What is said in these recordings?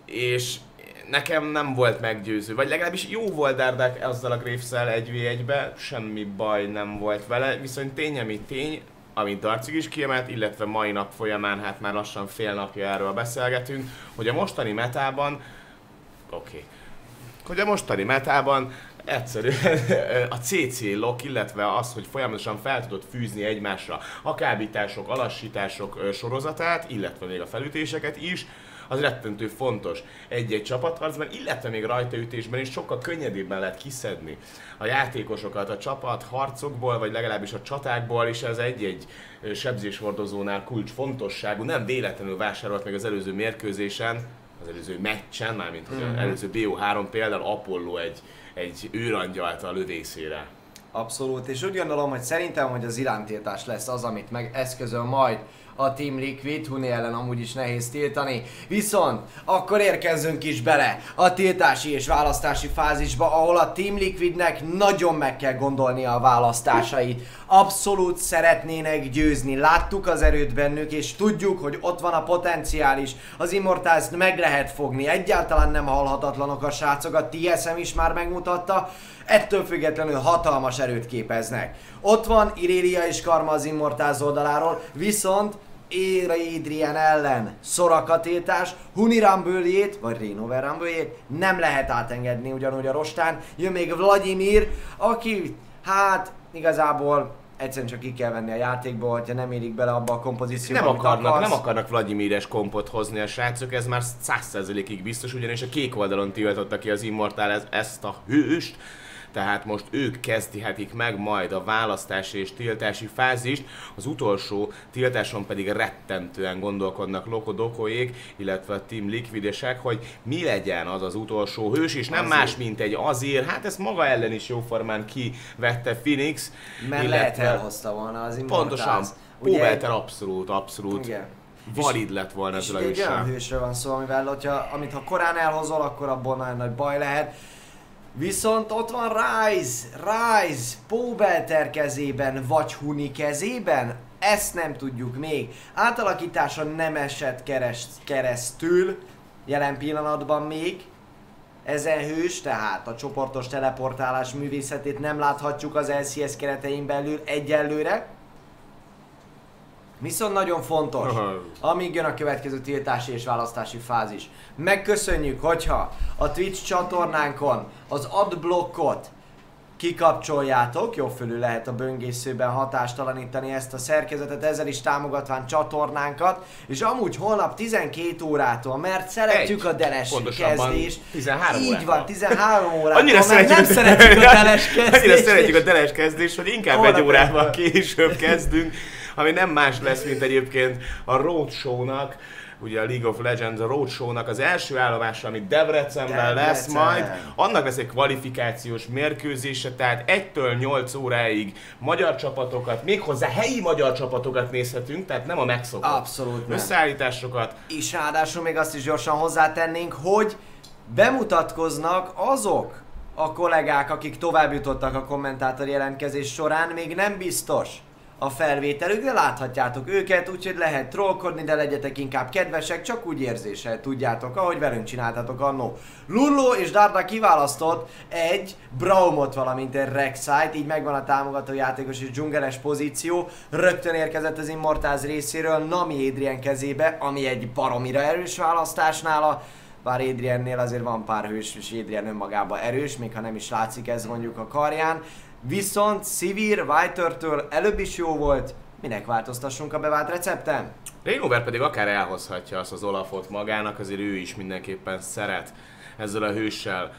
és nekem nem volt meggyőző, vagy legalábbis jó volt Dardak ezzel a Graves-szel 1v1-be, semmi baj nem volt vele, viszont tény, ami tény, amit Darcig is kiemelt, illetve mai nap folyamán, hát már lassan fél napja erről beszélgetünk, hogy a mostani metában, hogy a mostani metában egyszerűen a CC lock, illetve az, hogy folyamatosan fel tudod fűzni egymásra a kábítások, a lassítások sorozatát, illetve még a felütéseket is, az rettentő fontos egy-egy csapatharcban, illetve még rajtaütésben is sokkal könnyedébben lehet kiszedni a játékosokat a csapatharcokból, vagy legalábbis a csatákból, és ez egy-egy sebzéshordozónál kulcsfontosságú, nem véletlenül vásárolt meg az előző mérkőzésen, az előző meccsen, mármint az előző BO3 például Apollo egy őrangyalt a lövészére. Abszolút, és úgy gondolom, hogy szerintem, hogy az iránytiltás lesz az, amit megeszközöl majd a Team Liquid, Huni ellen amúgy is nehéz tiltani. Viszont akkor érkezzünk is bele a tiltási és választási fázisba, ahol a Team Liquidnek nagyon meg kell gondolnia a választásait. Abszolút szeretnének győzni, láttuk az erőt bennük, és tudjuk, hogy ott van a potenciális. Az Immortals-t meg lehet fogni, egyáltalán nem halhatatlanok a srácok, a TSM is már megmutatta. Ettől függetlenül hatalmas erőt képeznek. Ott van Irelia és Karma az Immortals oldaláról, viszont Adrian ellen szorakatiltás, Huni Rumble-jét, vagy Reignover Rumble-jét nem lehet átengedni ugyanúgy a rostán. Jön még Vladimir, aki hát igazából egyszerűen csak ki kell venni a játékból, hogyha nem érik bele abba a kompozícióba, nem akarnak Vladimires kompot hozni a srácok, ez már 100%-ig biztos, ugyanis a kék oldalon tiltotta ki az Immortals ezt a hőst, tehát most ők kezdhetik meg majd a választási és tiltási fázist, az utolsó tiltáson pedig rettentően gondolkodnak Lokodokóék, illetve a Team Liquidesek, hogy mi legyen az az utolsó hős, és nem más, mint egy Azir, hát ezt maga ellen is jóformán kivette Phoenix. Mert lehet elhozta volna az Immortals. Pontosan, Póvelter abszolút. Igen. Valid lett volna ezzel a hőssel. És egy olyan hősről van szó, amivel, amit ha korán elhozol, akkor abból nagyon nagy baj lehet. Viszont ott van Ryze, Póbelter kezében, vagy Huni kezében? Ezt nem tudjuk még. Átalakításon nem esett keresztül, jelen pillanatban még. Ezen hős, tehát a csoportos teleportálás művészetét nem láthatjuk az LCS keretein belül egyelőre. Viszont nagyon fontos, amíg jön a következő tiltási és választási fázis. Megköszönjük, hogyha a Twitch csatornánkon az adblockot kikapcsoljátok, jobb fölül lehet a böngészőben hatástalanítani ezt a szerkezetet, ezzel is támogatván csatornánkat, és amúgy holnap 12 órától, mert szeretjük a deles kezdést. 13 így van, 13 órától, annyira mert nem szeretjük a deles kezdést. Annyira szeretjük a deles kezdést, hogy inkább egy órával később kezdünk, ami nem más lesz, mint egyébként a Roadshow-nak, ugye a League of Legends a Roadshow-nak az első állomása, ami Debrecenben lesz majd, annak lesz egy kvalifikációs mérkőzése, tehát 1-től 8 óráig magyar csapatokat, méghozzá helyi magyar csapatokat nézhetünk, tehát nem a megszokott összeállításokat. És ráadásul még azt is gyorsan hozzátennénk, hogy bemutatkoznak azok a kollégák, akik tovább jutottak a kommentátor jelentkezés során, még nem biztos a felvételük, de láthatjátok őket, úgyhogy lehet trollkodni, de legyetek inkább kedvesek, csak úgy érzéssel tudjátok, ahogy velünk csináltatok annó. Lullo és Darda kiválasztott egy Braumot, valamint egy Rek'Sait, így megvan a támogató játékos és dzsungeles pozíció. Rögtön érkezett az Immortals részéről Nami Adrian kezébe, ami egy baromira erős választás nála. Bár Adriannél azért van pár hős, és Adrian önmagában erős, még ha nem is látszik ez mondjuk a karján. Viszont Sivir Whiter-től előbb is jó volt, minek változtassunk a bevált recepten? Reignover pedig akár elhozhatja azt az Olafot magának, azért ő is mindenképpen szeret ezzel a hőssel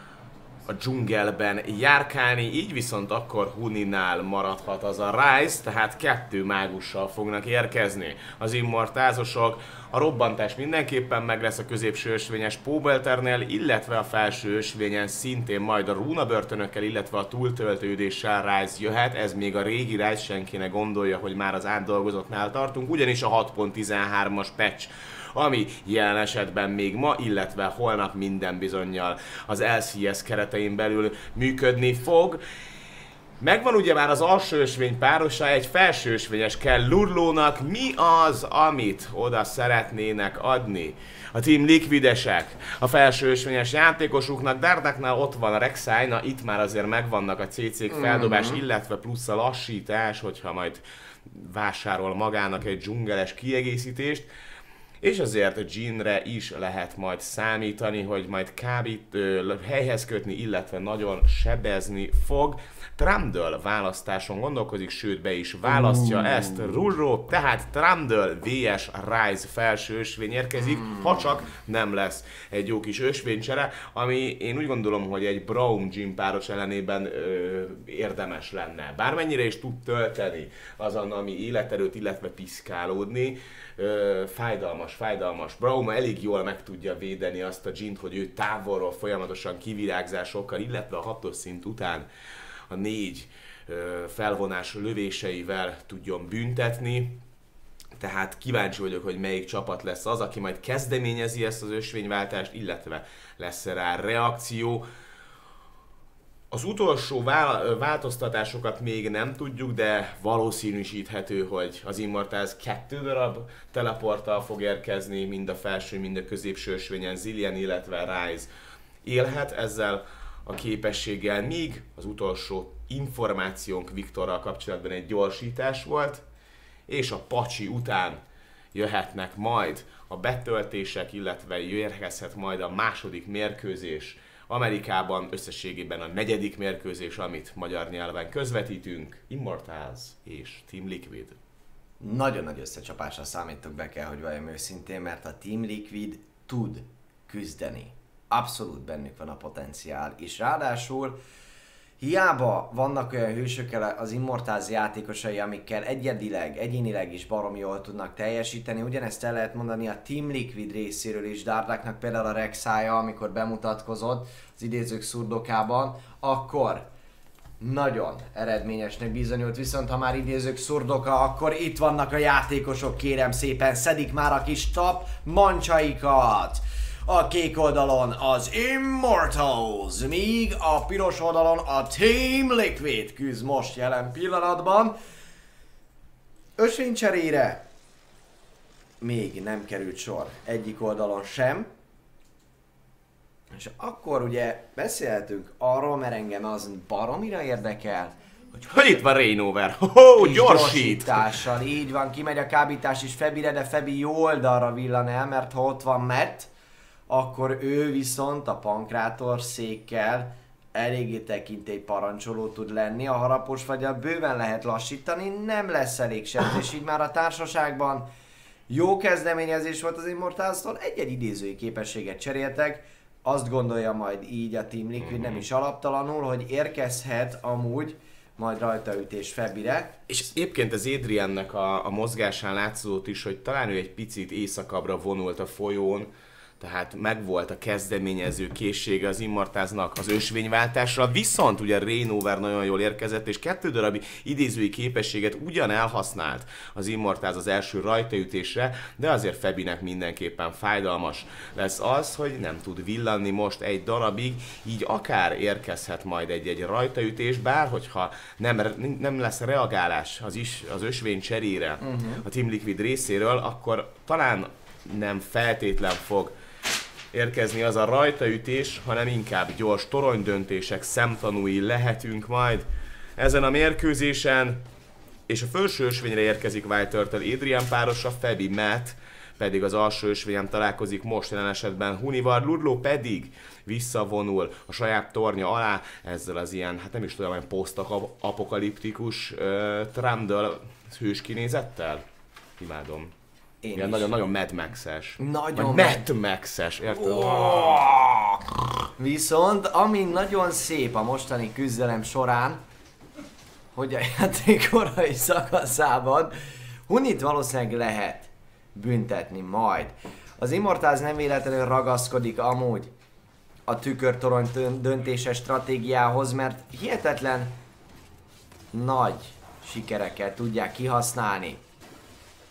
a dzsungelben járkálni, így viszont akkor Huninál maradhat az a Ryze, tehát 2 mágussal fognak érkezni az Immortálsosok. A robbantás mindenképpen meg lesz a középső ösvényes Póbelternél, illetve a felső ösvényen szintén majd a rúnabörtönökkel, illetve a túltöltődéssel Ryze jöhet. Ez még a régi Ryze, senki ne gondolja, hogy már az átdolgozottnál tartunk, ugyanis a 6.13-as patch, ami jelen esetben még ma, illetve holnap minden bizonnyal az LCS keretein belül működni fog. Megvan ugye már az alsó ösvény párosa, egy felső ösvényes kell Lurlónak. Mi az, amit oda szeretnének adni a Team Liquidesek a felső ösvényes játékosuknak? Dardaknál ott van a Rek'Sai, na itt már azért megvannak a CC-k feldobás, illetve plusz a lassítás, hogyha majd vásárol magának egy dzsungeles kiegészítést. És azért Jhinre is lehet majd számítani, hogy majd helyhez kötni, illetve nagyon sebezni fog. Trundle választáson gondolkozik, sőt be is választja ezt Rulro, tehát Trundle vs Ryze felső ösvény érkezik, ha csak nem lesz egy jó kis ösvénycsere, ami én úgy gondolom, hogy egy Braum Jhin páros ellenében érdemes lenne. Bármennyire is tud tölteni azon, ami életerőt, illetve piszkálódni, fájdalmas. Braum elég jól meg tudja védeni azt a Jhint, hogy ő távolról folyamatosan kivirágzásokkal, illetve a 6-os szint után a 4 felvonás lövéseivel tudjon büntetni. Tehát kíváncsi vagyok, hogy melyik csapat lesz az, aki majd kezdeményezi ezt az ösvényváltást, illetve lesz rá reakció. Az utolsó változtatásokat még nem tudjuk, de valószínűsíthető, hogy az Immortals 2 darab teleporttal fog érkezni, mind a felső, mind a középső ösvényen Zilean, illetve Ryze élhet ezzel a képességgel, míg az utolsó információnk Viktorral kapcsolatban egy gyorsítás volt, és a pacsi után jöhetnek majd a betöltések, illetve érkezhet majd a második mérkőzés, Amerikában összességében a 4. mérkőzés, amit magyar nyelven közvetítünk, Immortals és Team Liquid. Nagyon nagy összecsapásra számítok, be kell, hogy valljam őszintén, mert a Team Liquid tud küzdeni. Abszolút bennük van a potenciál, és ráadásul hiába vannak olyan hősök az Immortals játékosai, amikkel egyénileg is baromi jól tudnak teljesíteni, ugyanezt el lehet mondani a Team Liquid részéről is, Dardaknak például a Rek'Sai-ja, amikor bemutatkozott az idézők szurdokában, akkor nagyon eredményesnek bizonyult, viszont ha már idézők szurdoka, akkor itt vannak a játékosok, kérem szépen, szedik már a kis tap mancsaikat. A kék oldalon az Immortals, míg a piros oldalon a Team Liquid küzd most jelen pillanatban. Ösvénycserére még nem került sor egyik oldalon sem. És akkor ugye beszélhetünk arról, mert engem az baromira érdekel, hogy itt van Reignover, gyorsít! Így van, kimegy a kábítás is Febire, de Febi jó oldalra villan el, mert ha ott van Matt, akkor ő viszont a pankrátor székkel eléggé tekintély parancsoló tud lenni, a harapos fagyat bőven lehet lassítani, nem lesz elég sebzés, így már a társaságban jó kezdeményezés volt az Immortalstól, egy-egy idézői képességet cseréltek, azt gondolja majd így a Team Liquid nem is alaptalanul, hogy érkezhet amúgy majd rajtaütés Febire. És egyébként az Adriannek a mozgásán látszódott is, hogy talán ő egy picit északabbra vonult a folyón, tehát megvolt a kezdeményező készsége az Immortalsnak az ösvényváltásra, viszont ugye Reignover nagyon jól érkezett, és 2 darab idézői képességet ugyan elhasznált az Immortals az első rajtaütésre, de azért Febinek mindenképpen fájdalmas lesz az, hogy nem tud villanni most egy darabig, így akár érkezhet majd egy rajtaütés, bár hogyha nem lesz reagálás az ösvény cserére a Team Liquid részéről, akkor talán nem feltétlen fog érkezni az a rajtaütés, hanem inkább gyors toronydöntések szemtanúi lehetünk majd ezen a mérkőzésen. És a felső ösvényre érkezik Wild Turtle Adrian párosa, Febi Matt pedig az alsó ösvényen találkozik most jelen esetben Hunival, Lurló pedig visszavonul a saját tornya alá ezzel az ilyen, hát nem is tudom, olyan posztapokaliptikus Trundle hős kinézettel. Imádom. Igen, nagyon Mad Max-es. Nagyon Mad Max-es, érted? Viszont, ami nagyon szép a mostani küzdelem során, hogy a játék korai szakaszában Hunit valószínűleg lehet büntetni majd. Az Immortals nem véletlenül ragaszkodik amúgy a tükörtorony döntéses stratégiához, mert hihetetlen nagy sikereket tudják kihasználni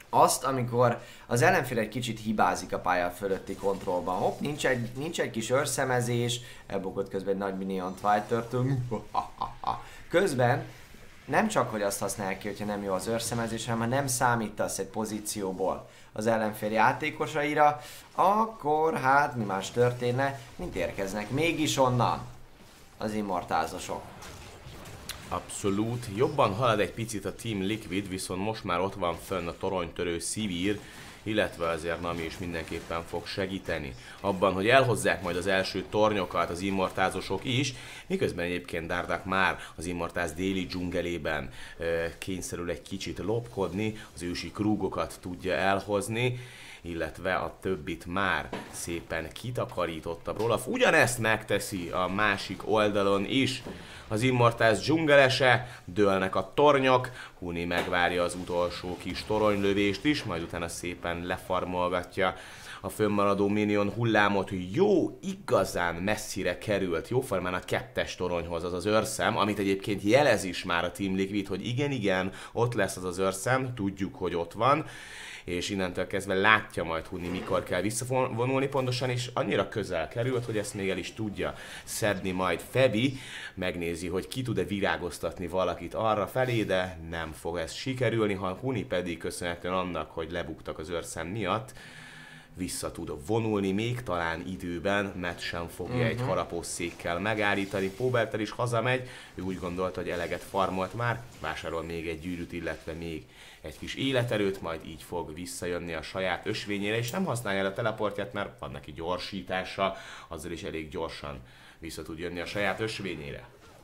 azt, amikor az ellenfél egy kicsit hibázik a pálya fölötti kontrollban. Hopp, nincs egy kis őrszemezés, elbukott közben egy nagy minion Twilight-től. Közben nem csak, hogy azt használják ki, hogyha nem jó az őrszemezés, hanem ha nem számítasz egy pozícióból az ellenfél játékosaira, akkor hát mi más történne, mint érkeznek mégis onnan az immortázosok. Abszolút. Jobban halad egy picit a Team Liquid, viszont most már ott van fönn a toronytörő Sivir, illetve azért Nami is mindenképpen fog segíteni abban, hogy elhozzák majd az első tornyokat az immortázosok is, miközben egyébként Dardak már az immortáz déli dzsungelében kényszerül egy kicsit lopkodni, az ősi krúgokat tudja elhozni, illetve a többit már szépen kitakarította Brolaf. Ugyanezt megteszi a másik oldalon is. Az immortáz dzsungelese, dőlnek a tornyok, Huni megvárja az utolsó kis toronylövést is, majd utána szépen lefarmolgatja a fönnmaradó minion hullámot. Jó, igazán messzire került, jóformán a 2-es toronyhoz az az őrszem, amit egyébként jelez is már a Team Liquid, hogy igen, ott lesz az az őrszem, tudjuk, hogy ott van, és innentől kezdve látja majd Huni, mikor kell visszavonulni pontosan, és annyira közel került, hogy ezt még el is tudja szedni majd Febi, megnézi, hogy ki tud-e virágoztatni valakit arra felé, de nem fog ez sikerülni, ha Huni pedig köszönhetően annak, hogy lebuktak az őrszem miatt, vissza tud vonulni, még talán időben, mert sem fogja egy harapószékkel megállítani. Pobelter is hazamegy, ő úgy gondolta, hogy eleget farmolt már, vásárol még egy gyűrűt, illetve még egy kis életerőt, majd így fog visszajönni a saját ösvényére, és nem használja el a teleportját, mert van neki gyorsítása, azzal is elég gyorsan vissza tud jönni a saját ösvényére.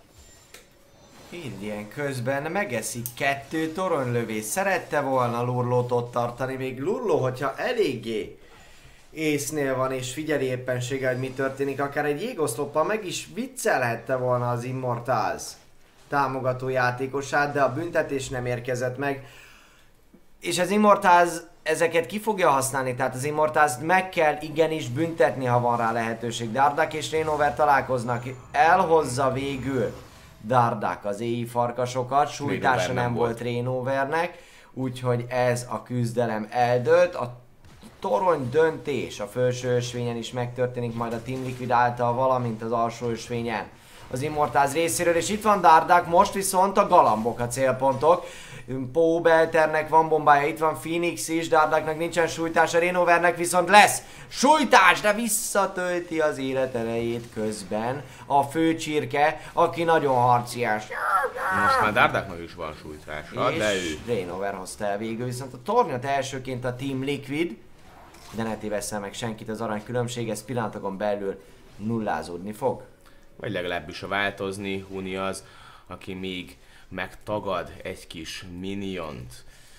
Indián közben megeszik 2 toronylövést. Szerette volna Lurlót ott tartani, még Lurló, hogyha eléggé észnél van és figyeli éppenséggel, hogy mi történik, akár egy jégoszloppal meg is viccelhette volna az Immortals támogató játékosát, de a büntetés nem érkezett meg. És az Immortals ezeket ki fogja használni, tehát az Immortals meg kell igenis büntetni, ha van rá lehetőség. Dardak és Reignover találkoznak, elhozza végül Dardak az éji farkasokat, sújtása nem volt Reignovernek, úgyhogy ez a küzdelem eldőlt. A torony döntés a felső ösvényen is megtörténik majd a Team Liquid által, valamint az alsó ösvényen az Immortals részéről, és itt van Dardak, most viszont a galambok a célpontok. Pobelternek van bombája, itt van Phoenix is, Dardaknak nincsen sújtása, Reignovernek viszont lesz sújtás, de visszatölti az életerejét közben a főcsirke, aki nagyon harciás. Most már Dardaknak is van sújtása, és de ő... Reignover hozta el végül, viszont a tornyot elsőként a Team Liquid, de ne tévesszel meg senkit, az arany különbség, ez pillanatokon belül nullázódni fog. Vagy legalábbis a változni, Huni az, aki még megtagad egy kis miniont.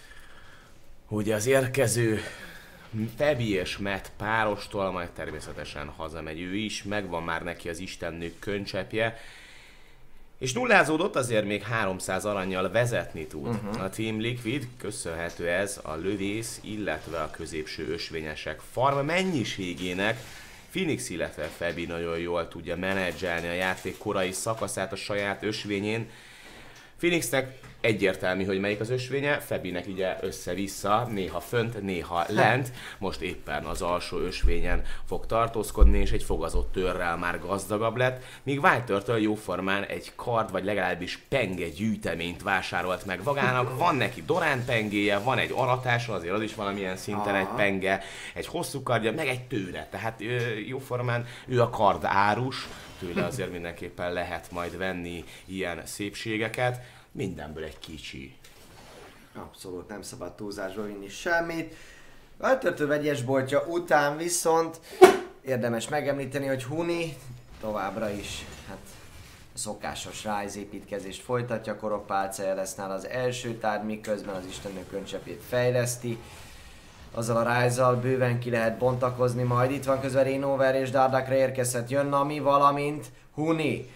Ugye az érkező Febi és Matt párostól majd természetesen hazamegy ő is, megvan már neki az istennők könycsepje, és nullázódott, azért még 300 arannyal vezetni tud a Team Liquid, köszönhető ez a lövész, illetve a középső ösvényesek farm mennyiségének. Phoenix, illetve Febi nagyon jól tudja menedzselni a játék korai szakaszát a saját ösvényén. Phoenixnek egyértelmű, hogy melyik az ösvénye, Febinek ugye össze-vissza, néha fönt, néha lent. Most éppen az alsó ösvényen fog tartózkodni, és egy fogazott törrel már gazdagabb lett, míg White jóformán egy kard, vagy legalábbis penge gyűjteményt vásárolt meg magának. Van neki Dorán pengéje, van egy aratása, azért az is valamilyen szinten egy penge, egy hosszú kardja, meg egy tőre. Tehát jóformán ő a kard árus, tőle azért mindenképpen lehet majd venni ilyen szépségeket. Mindenből egy kicsi. Abszolút nem szabad túlzásba vinni semmit. Váltörtő vegyes boltja után viszont érdemes megemlíteni, hogy Huni továbbra is a szokásos Rise építkezést folytatja, Koropálcája lesz nála az első tárgy, miközben az istennő könycsepét fejleszti. Azzal a Rise-zal bőven ki lehet bontakozni majd. Itt van közben Reignover és Dardakra érkezhet jön Nami, valamint Huni.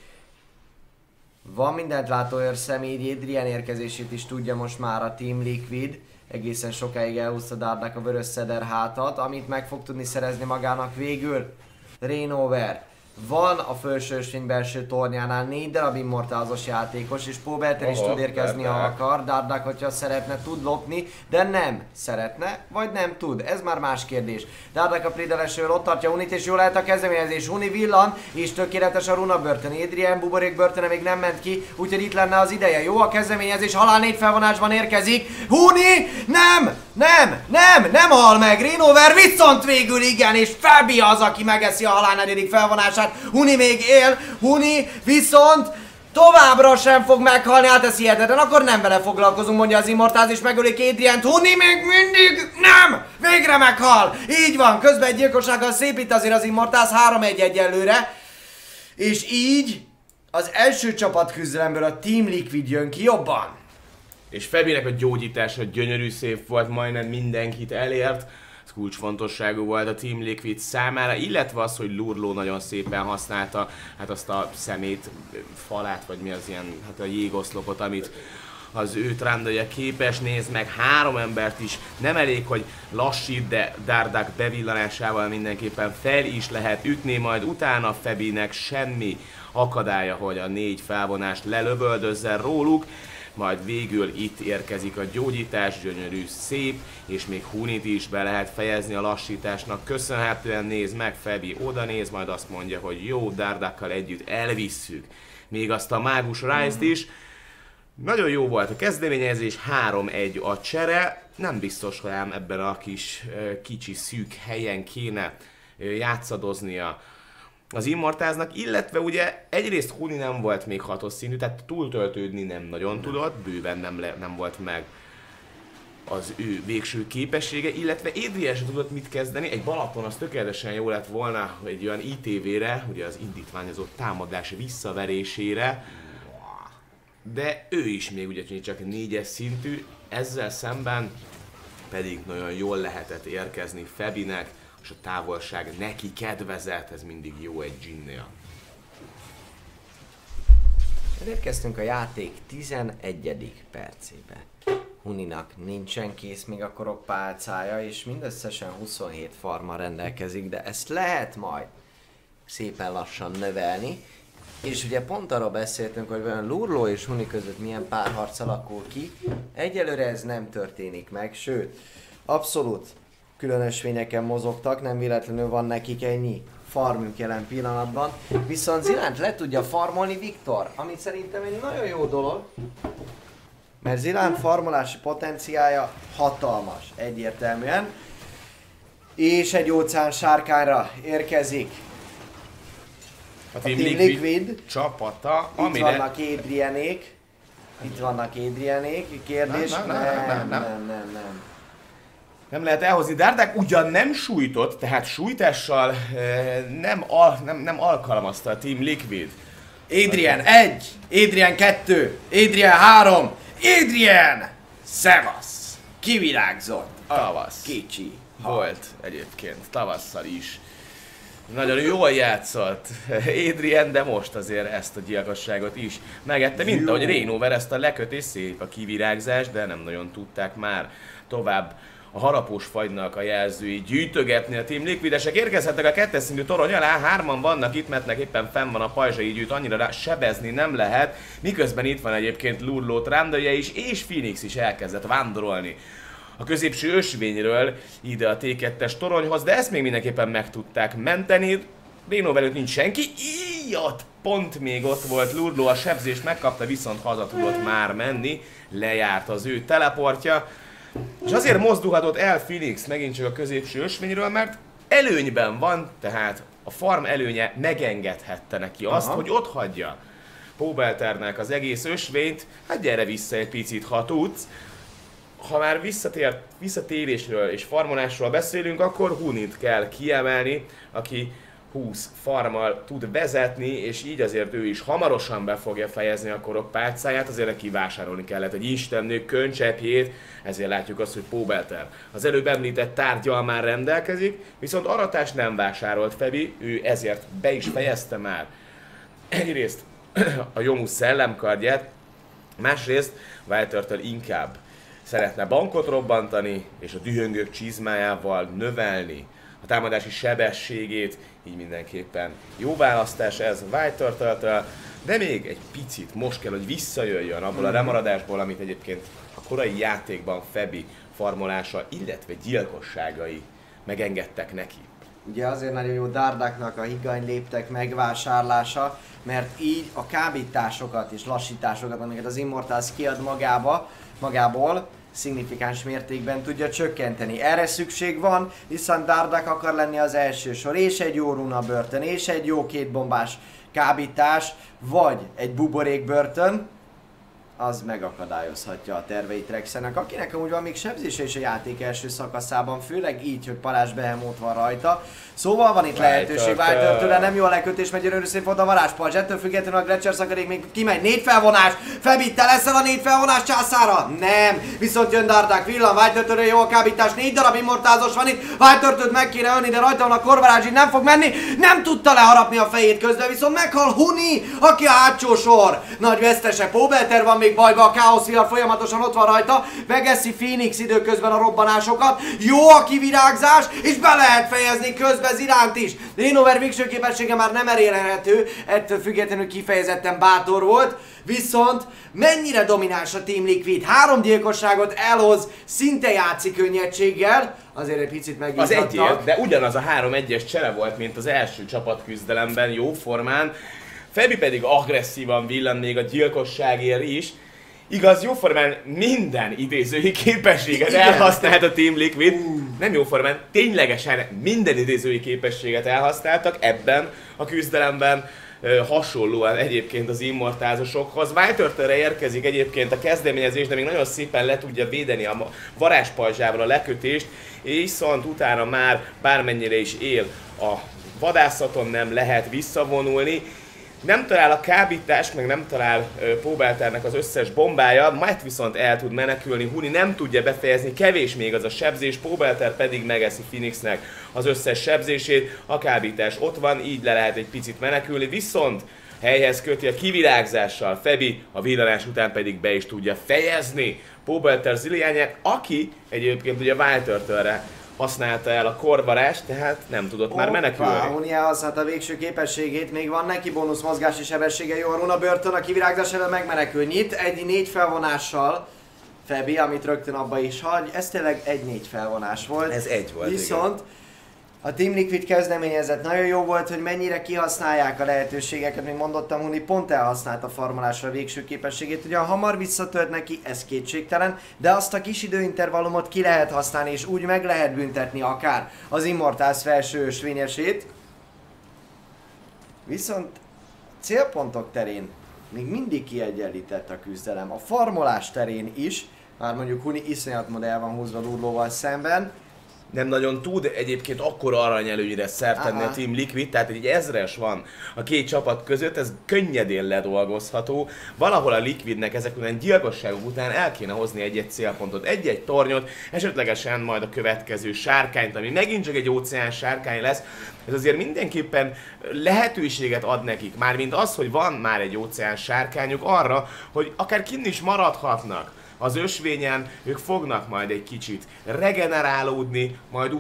Van mindent látó őrszem, így Adrian érkezését is tudja most már a Team Liquid. Egészen sokáig elhúzta Dardak a vörös szeder hátat, amit meg fog tudni szerezni magának végül. Reignover van a felső ösvény belső tornyánál 4 darab immortázos játékos, és Pobelter is tud érkezni, ha akar. Dardak, hogyha szeretne, tud lopni, de nem szeretne, vagy nem tud. Ez már más kérdés. Dardak a prédelesről ott tartja Hunit, és jól lehet a kezdeményezés. Huni villan, és tökéletes a runa börtön. Adrian buborék börtöne még nem ment ki, úgyhogy itt lenne az ideje. Jó a kezdeményezés, halál 4 felvonásban érkezik. Huni! Nem hal meg. Renover viszont végül igen, és Fabi az, aki megeszi a halál 4. felvonását. Huni még él, Huni viszont továbbra sem fog meghalni, hát ez hihetetlen, akkor nem vele foglalkozunk, mondja az Immortáz, és megölik Adriant. Huni még mindig nem! Végre meghal! Így van, közben egy gyilkossággal szépít azért az Immortáz, 3-1 egyelőre. És így az első csapatküzdelemből a Team Liquid jön ki jobban. És Fabinek a gyógyítása gyönyörű szép volt, majdnem mindenkit elért. Ez kulcsfontosságú volt a Team Liquid számára, illetve az, hogy Lurló nagyon szépen használta hát azt a szemét falát, vagy mi az ilyen, hát a jégoszlopot, amit az ő trándaja képes. Nézd meg, 3 embert is, nem elég, hogy lassít, de Dardak bevillanásával mindenképpen fel is lehet ütni, majd utána Fabinek semmi akadálya, hogy a 4 felvonást lelövöldözzen róluk. Majd végül itt érkezik a gyógyítás, gyönyörű, szép, és még Hunit is be lehet fejezni a lassításnak köszönhetően. Nézd meg, Fabi oda néz, majd azt mondja, hogy jó, Dardakkal együtt elvisszük még azt a mágus Rise-t is. Nagyon jó volt a kezdeményezés, 3-1 a csere, nem biztos, hogy ám ebben a kis kicsi szűk helyen kéne játszadoznia az Immortáznak, illetve ugye egyrészt Huni nem volt még 6-os szintű, tehát túltöltődni nem nagyon tudott, bőven nem volt meg az ő végső képessége, illetve Adrian sem tudott mit kezdeni. Egy Balaton az tökéletesen jó lett volna egy olyan ITV-re, ugye az indítványozó támadás visszaverésére, de ő is még ugye csak 4-es szintű, ezzel szemben pedig nagyon jól lehetett érkezni Fabinek, és a távolság neki kedvezett, ez mindig jó egy Jinnél. Elérkeztünk a játék 11. percébe. Huninak nincsen kész még a korokpálcája, és mindösszesen 27 farma rendelkezik, de ezt lehet majd szépen lassan növelni. És ugye pont arról beszéltünk, hogy olyan Lurló és Huni között milyen párharc alakul ki. Egyelőre ez nem történik meg, sőt, abszolút különösvényeken mozogtak, nem véletlenül van nekik ennyi farmjuk jelen pillanatban. Viszont Zilánt le tudja farmolni Viktor, ami szerintem egy nagyon jó dolog. Mert Zilánt farmolási potenciája hatalmas, egyértelműen. És egy óceán sárkányra érkezik A Team Liquid csapata, amire... Itt vannak Adrianék. Itt vannak Adrianék. Kérdés? Nem. Nem lehet elhozni. Dardak ugyan nem sújtott, tehát sújtással nem alkalmazta a Team Liquid. Adrian 1, Adrian 2, Adrian 3, Adrian! Szevasz! Kivirágzott a tavasz. Kicsi volt egyébként, tavasszal is. Nagyon jól játszott Adrian, de most azért ezt a gyilkosságot is megette, mint ahogy Renover ezt a lekötés, szép a kivirágzás, de nem nagyon tudták már tovább a harapós fagynak a jelzői gyűjtögetni. A Team Liquidesek érkezhettek a 2-es szintű torony alá, 3-an vannak itt, mert éppen fenn van a pajzsai gyűjt, annyira sebezni nem lehet, miközben itt van egyébként Lurló trándaja is, és Phoenix is elkezdett vándorolni a középső ösvényről ide a T2-es toronyhoz, de ezt még mindenképpen meg tudták menteni. Renover előtt nincs senki, íjat! Pont még ott volt Lurló, a sebzést megkapta, viszont haza tudott már menni, lejárt az ő teleportja. És azért mozdulhatott el Phoenix megint csak a középső ösvényről, mert előnyben van, tehát a farm előnye megengedhette neki azt, hogy ott hagyja Pobelternek az egész ösvényt. Hát gyere vissza egy picit, ha tudsz. Ha már visszatérésről és farmolásról beszélünk, akkor Hunit kell kiemelni, aki 20 farmmal tud vezetni, és így azért ő is hamarosan be fogja fejezni a korokpálcáját, azért neki vásárolni kellett egy istennő könycsepjét, ezért látjuk azt, hogy Pobelter az előbb említett tárgyal már rendelkezik, viszont aratást nem vásárolt Fabi, ő ezért be is fejezte már egyrészt a Jomus szellemkardját, másrészt Waltertől inkább szeretne bankot robbantani, és a dühöngők csizmájával növelni a támadási sebességét, így mindenképpen jó választás ez White Turtle-től, de még egy picit most kell, hogy visszajöjjön abból a lemaradásból, amit egyébként a korai játékban Febi farmolása, illetve gyilkosságai megengedtek neki. Ugye azért nagyon jó Dardáknak a higany léptek megvásárlása, mert így a kábításokat és lassításokat, amiket az Immortals kiad magából, szignifikáns mértékben tudja csökkenteni. Erre szükség van, viszont Dardak akar lenni az első sor, és egy jó runa börtön, és egy jó kétbombás kábítás, vagy egy buborék börtön, az megakadályozhatja a terveit Rexenek, akinek amúgy van még sebzése is a játék első szakaszában, főleg így, hogy Palás Behemoth van rajta. Szóval van itt lehetőség White-től, nem jó a lekötés, megy gyönyörű szép volt a varázspajzs, ettől függetlenül a Gletscher szakadék még kimegy, 4 felvonás, Febi, te leszel a 4 felvonás császára? Nem, viszont jön Dardak, villan, White-től jó a kábítás, 4 darab immortázos van itt, White-től meg kéne ölni, de rajta van a korvarázs, így nem fog menni, nem tudta leharapni a fejét közben, viszont meghal Huni, aki a hátsó sor, nagy vesztese, Pobelter van még bajba, a káoszvihar folyamatosan ott van rajta, megeszi Phoenix időközben a robbanásokat, jó a kivirágzás, és be lehet fejezni közben Ziránt is. Reinover végső képessége már nem elérhető, ettől függetlenül kifejezetten bátor volt, viszont mennyire domináns a Team Liquid, 3 gyilkosságot elhoz, szinte játszik könnyedséggel, azért egy picit megizadtak. Az egyért, de ugyanaz a 3-1-es csere volt, mint az első csapatküzdelemben, jó formán. Febi pedig agresszívan villan még a gyilkosságért is. Igaz, jóformán minden idézői képességet elhasznált a Team Liquid. Nem jóformán, ténylegesen minden idézői képességet elhasználtak ebben a küzdelemben. Hasonlóan egyébként az immortázosokhoz. White-re érkezik egyébként a kezdeményezés, de még nagyon szépen le tudja védeni a varázspajzsával a lekötést, és viszont utána már bármennyire is él a vadászaton, nem lehet visszavonulni. Nem talál a kábítás, meg nem talál Pobelternek az összes bombája, majd viszont el tud menekülni, Huni nem tudja befejezni, kevés még az a sebzés, Pobelter pedig megeszi Phoenixnek az összes sebzését, a kábítás ott van, így le lehet egy picit menekülni, viszont helyhez köti a kivirágzással, Febi a villanás után pedig be is tudja fejezni Pobelter Zilliányát, aki egyébként ugye White-re használta el a korvarást, tehát nem tudott már menekülni. Huni elhasználta a végső képességét, még van neki bónusz mozgási sebessége, jó a runa börtön, a kivirágzás elől megmenekül. Nyit egy 4 felvonással Febi, amit rögtön abba is hagy, ez tényleg egy 4 felvonás volt. Ez egy volt, viszont igen. A Team Liquid kezdeményezett nagyon jó volt, hogy mennyire kihasználják a lehetőségeket, mint mondottam, Huni pont elhasználta a farmolásra a végső képességét, ugye hamar visszatölt neki, ez kétségtelen, de azt a kis időintervallumot ki lehet használni, és úgy meg lehet büntetni akár az Immortals felső ösvényesét. Viszont célpontok terén még mindig kiegyenlített a küzdelem, a farmolás terén is, már mondjuk Huni iszonyat mód el van húzva Ludlóval szemben, nem nagyon tud egyébként akkora aranyelőnyre szert tenni a Team Liquid, tehát egy 1000-es van a két csapat között, ez könnyedén ledolgozható. Valahol a Liquidnek ezek után gyilkosságok után el kéne hozni egy-egy célpontot, egy-egy tornyot, esetlegesen majd a következő sárkányt, ami megint csak egy óceán sárkány lesz. Ez azért mindenképpen lehetőséget ad nekik, mármint az, hogy van már egy óceán sárkányuk arra, hogy akár kinn is maradhatnak az ösvényen, ők fognak majd egy kicsit regenerálódni, majd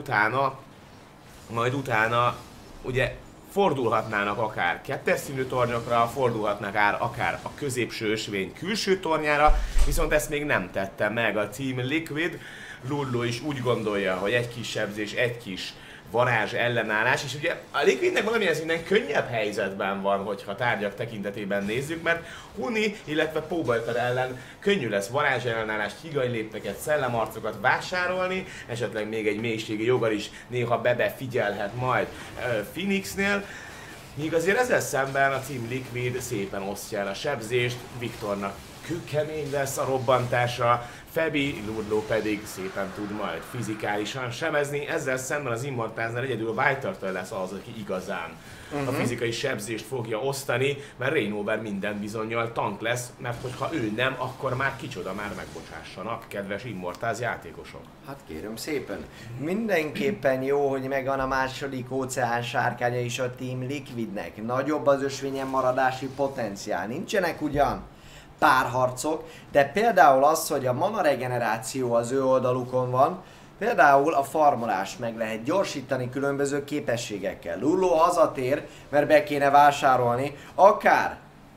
utána ugye fordulhatnának akár kettes színű tornyokra, fordulhatnak akár a középső ösvény külső tornyára, viszont ezt még nem tette meg a Team Liquid. Ludlow is úgy gondolja, hogy egy kis sebzés, egy kis varázs ellenállás, és ugye a Liquidnek valamilyen szinten könnyebb helyzetben van, hogyha tárgyak tekintetében nézzük, mert Huni, illetve Pobelter ellen könnyű lesz varázs ellenállást, higanylépteket, szellemarcokat vásárolni, esetleg még egy mélységi joggal is néha befigyelhet majd Phoenixnél. Míg azért ezzel szemben a Team Liquid szépen osztja el a sebzést, Viktornak kőkemény lesz a robbantása, Febi, Ludlow pedig szépen tud majd fizikálisan sebezni, ezzel szemben az Immortalsnál egyedül White-től lesz az, aki igazán a fizikai sebzést fogja osztani, mert Reinover minden bizonnyal tank lesz, mert hogyha ő nem, akkor már kicsoda, már megbocsássanak, kedves Immortals játékosok. Hát kérem szépen. Mindenképpen jó, hogy megvan a második óceán sárkánya is a Team Liquidnek. Nagyobb az ösvényen maradási potenciál. Nincsenek ugyan párharcok, de például az, hogy a mana regeneráció az ő oldalukon van, Például a farmolást meg lehet gyorsítani különböző képességekkel. Lurló hazatér, mert be kéne vásárolni, akár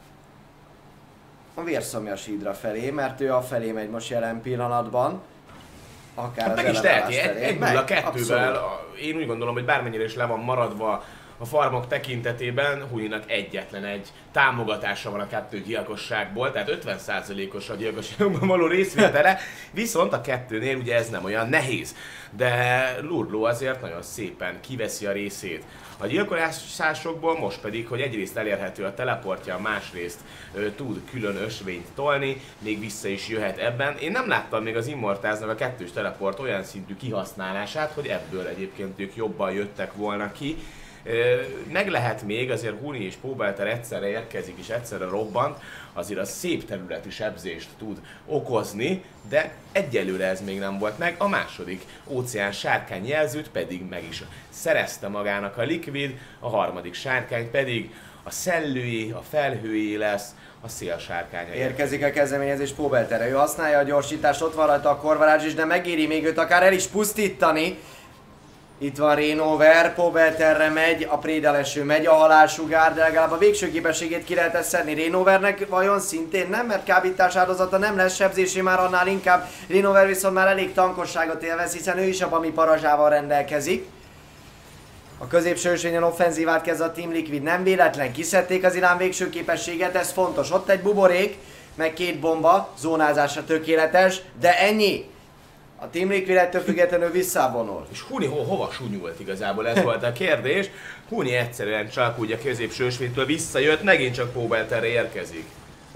a vérszomjas hídra felé, mert ő afelé megy most jelen pillanatban. Akár hát az meg is teheti, felé. 1-0-2-vel. Én úgy gondolom, hogy bármennyire is le van maradva a farmok tekintetében, Huninak egyetlen egy támogatása van a 2 gyilkosságból, tehát 50%-os a gyilkosságban való részvétele, viszont a 2-nél ugye ez nem olyan nehéz. De Lurló azért nagyon szépen kiveszi a részét a gyilkolásokból, most pedig, hogy egyrészt elérhető a teleportja, másrészt tud külön ösvényt tolni, még vissza is jöhet ebben. Én nem láttam még az Immortáznak a 2-s teleport olyan szintű kihasználását, hogy ebből egyébként ők jobban jöttek volna ki. Meg lehet még, azért Huni és Pobelter egyszerre érkezik és egyszerre robbant, azért a szép területi sebzést tud okozni, de egyelőre ez még nem volt meg. A második óceán sárkány jelzőt pedig meg is szerezte magának a Liquid, a harmadik sárkány pedig a szellőjé, a felhőjé lesz, a szélsárkánya. Érkezik a kezdeményezés Pobelterre, ő használja a gyorsítást, ott van rajta a korvarázs is, de megéri még őt akár el is pusztítani. Itt van Rainover, Pobelterre megy, a prédeleső megy, a halálsugár, de legalább a végső képességét ki lehet szedni. Rainovernek vajon szintén nem, mert kábítás áldozata nem lesz, sebzésé már annál inkább. Rainover viszont már elég tankosságot élvez, hiszen ő is a Bami parazsával rendelkezik. A középső ösvényen offenzívát kezd a Team Liquid, nem véletlen, kiszedték az Ilán végső képességet, ez fontos. Ott egy buborék, meg 2 bomba, zónázása tökéletes, de ennyi. A Team Liquid ettől függetlenül visszavonul. És Huni hova sunyult igazából, ez volt a kérdés. Huni egyszerűen csak úgy a középső ösvénytől visszajött, megint csak Pobelterre érkezik.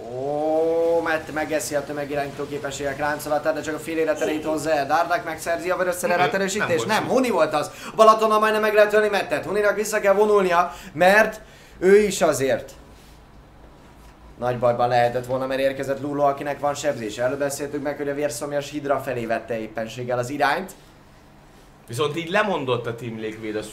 Ó, mert megeszi a tömegirányító képességek láncolatát, de csak a fél életre itt hozzá. Dardak megszerzi a vörösszerelt erősítés? Nem, Huni volt az. A Balatonnal majdnem meg lehet ölni Mettet. Huninak vissza kell vonulnia, mert ő is azért nagy bajban lehetett volna, mert érkezett Lurló, akinek van sebzése. Előbb beszéltük meg, hogy a vérszomjas hidra felé vette éppenséggel az irányt. Viszont így lemondott a Team Liquid a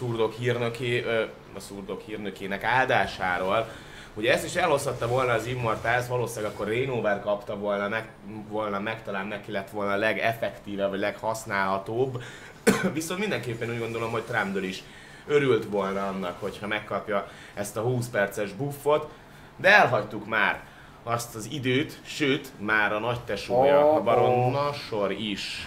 szurdok hírnökének áldásáról. Ugye ezt is elhozhatta volna az Immortals, valószínűleg akkor Rainover kapta volna meg, talán neki lett volna a legeffektívebb, vagy leghasználhatóbb. Viszont mindenképpen úgy gondolom, hogy Trundle is örült volna annak, hogyha megkapja ezt a 20 perces buffot. De elhagytuk már azt az időt, sőt, már a nagy tesója, a Baron Nashor is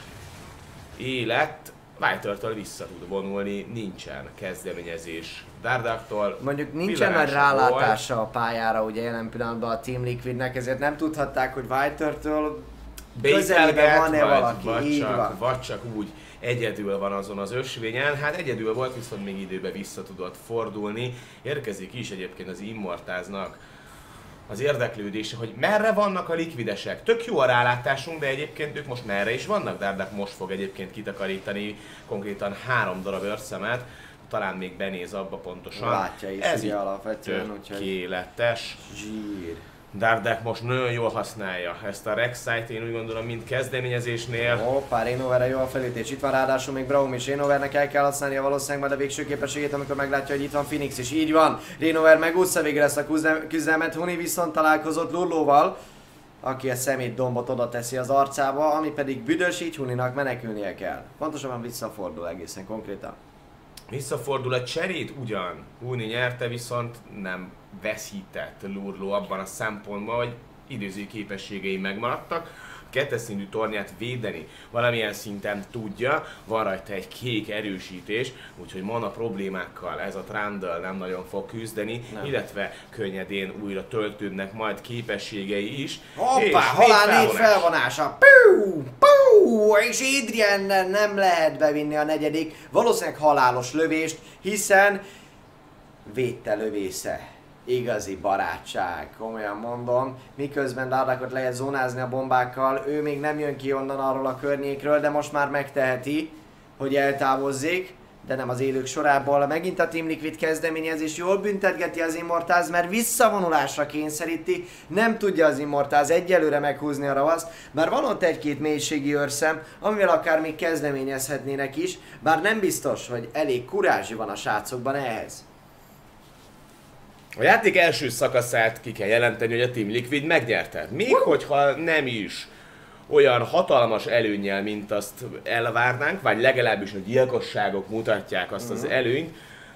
élet. Whitertől vissza tud vonulni, nincsen kezdeményezés Dardaktól. Mondjuk nincsen nagy rálátása a pályára ugye jelen pillanatban a Team Liquidnek, ezért nem tudhatták, hogy Whitertől közelében van-e valaki. Vagy csak úgy egyedül van azon az ösvényen. Hát egyedül volt, viszont még időben vissza tudott fordulni. Érkezik is egyébként az Immortáznak az érdeklődése, hogy merre vannak a likvidesek. Tök jó a rálátásunk, de egyébként ők most merre is vannak. Dardak most fog egyébként kitakarítani konkrétan 3 darab őrszemet. Talán még benéz abba pontosan. Látja is, ez ugye alapvetően, tökéletes. Zsír. Dardak most nagyon jól használja ezt a Rek'Sait, én úgy gondolom, mind kezdeményezésnél. Hoppá, Rainoverre jó a felütés, itt van ráadásul még Braum is. Rainovernek el kell használnia valószínűleg majd a végső képességét, amikor meglátja, hogy itt van Phoenix is. Így van, Rainover megúszza végre ezt a küzdelmet, Huni viszont találkozott Lurlóval, aki a szemétdombot oda teszi az arcába, ami pedig büdös, így Huninak menekülnie kell. Pontosabban visszafordul egészen konkrétan. Visszafordul a cserét ugyan, Huni nyerte, viszont nem veszített Lurló abban a szempontban, hogy időző képességei megmaradtak. A 2-es szintű tornyát védeni valamilyen szinten tudja, van rajta egy kék erősítés, úgyhogy mana problémákkal ez a Trundle nem nagyon fog küzdeni, illetve könnyedén újra töltődnek majd képességei is. Hoppá, halál 4 felvonása! Piu, piu, és Adrian nem lehet bevinni a 4. valószínűleg halálos lövést, hiszen védte lövésze. Igazi barátság, komolyan mondom. Miközben Dardakot lehet zónázni a bombákkal, ő még nem jön ki onnan arról a környékről, de most már megteheti, hogy eltávozzék, de nem az élők sorából. Megint a Team Liquid kezdeményezés jól büntetgeti az Immortals, mert visszavonulásra kényszeríti. Nem tudja az Immortals egyelőre meghúzni a ravaszt, bár van ott egy-két mélységi őrszem, amivel akár még kezdeményezhetnének is, bár nem biztos, hogy elég kurázsi van a srácokban ehhez. A játék első szakaszát ki kell jelenteni, hogy a Team Liquid megnyerte. Még hogyha nem is olyan hatalmas előnnyel, mint azt elvárnánk, vagy legalábbis a gyilkosságok mutatják azt az előnyt,